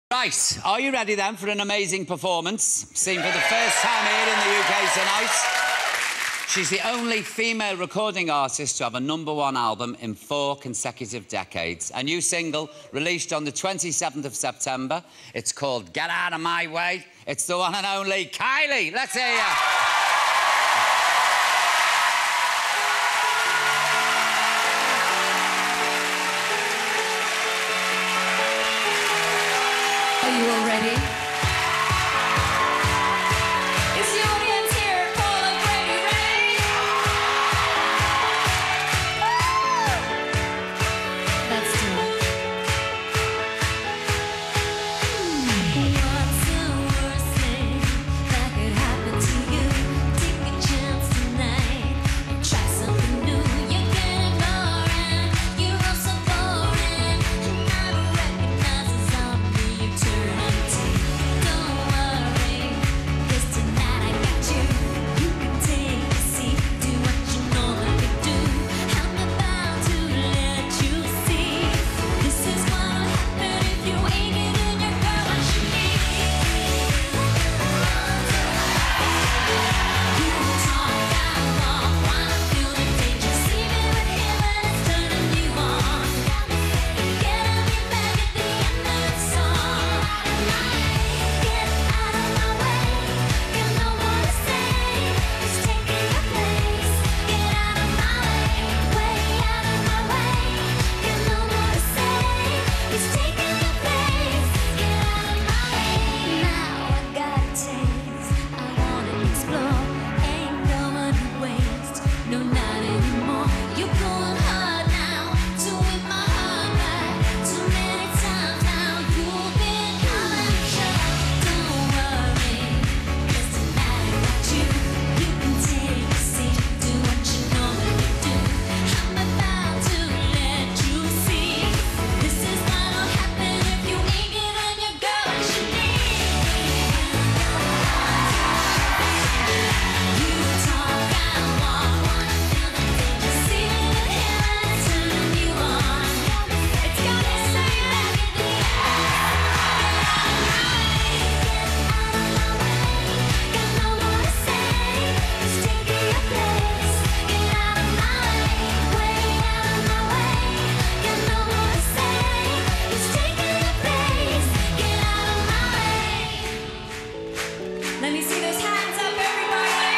Right, are you ready then for an amazing performance? Seen for the first time here in the UK tonight. She's the only female recording artist to have a #1 album in 4 consecutive decades. A new single released on the 27th of September. It's called Get Out of My Way. It's the one and only Kylie. Let's hear ya. Are you all ready? Is the audience here for the Brady Ray? Let's do it. What's the worst thing that could happen to you? Take a chance tonight and try something new. You're getting boring, you're all so boring, and I don't recognize a zombie you turn into. Don't worry, 'cause tonight I got you. You can take a seat, do what you normally do. I'm about to let you see. This is what'll happen if you ain't giving your girl what she needs. You talk, I walk, wanna feel the danger. See me with him and it's turning you on. Getting me back at the end of the song. Get out of my way, got no more to say. It's taking your place. Get out of my way out of my way. Got no more to say. It's taking your place. Get out of my way. Now I got a taste. I wanna explore. Ain't going to waste. No, not anymore. You're going hard now to win my heart back. Too many times now you've been unsure. Don't worry, 'cause tonight I got you. You can take a seat, do what you normally do. I'm about to let you see. This is what'll happen if you ain't giving your girl what she needs. You talk, I walk, wanna feel the danger. See me with him and it's turning you on. It's got me saying back at the end. Get out of my way, got no more to say. It's taking your place. Get out of my way out of my way. Got no more to say. It's taking your place. Get out of my way. Let me see those hands up, everybody.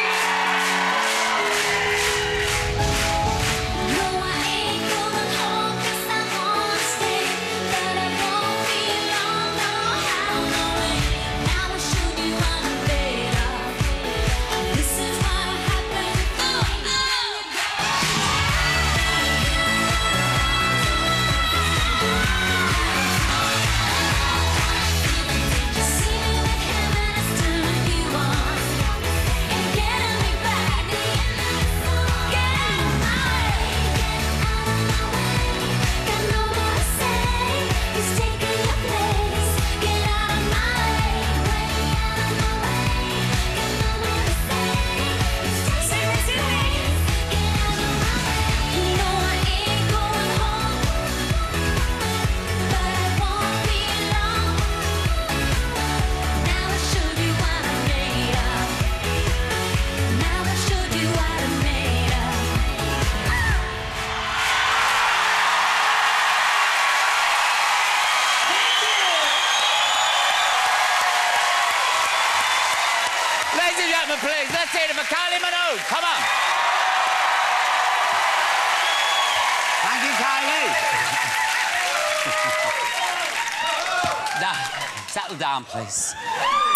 No, I ain't going home 'cause I wanna stay, but it won't be long. No, how no way. Now I showed you what I'm made of. This is what'll happen. Just see me with him and it's turning you on. And getting me back. Get out of my way. Got no more to say. He's taking your place. Get out of my way out of my way. Got no more to say. He's taking your place. Get out of my way. No, I ain't going home, but it won't be long. Now I showed you what I'm made of. Now I showed you what I'm made of. Ladies and gentlemen, please, let's hear it for Kylie Minogue. Come on. Thank you, Kylie. Now, settle down, please.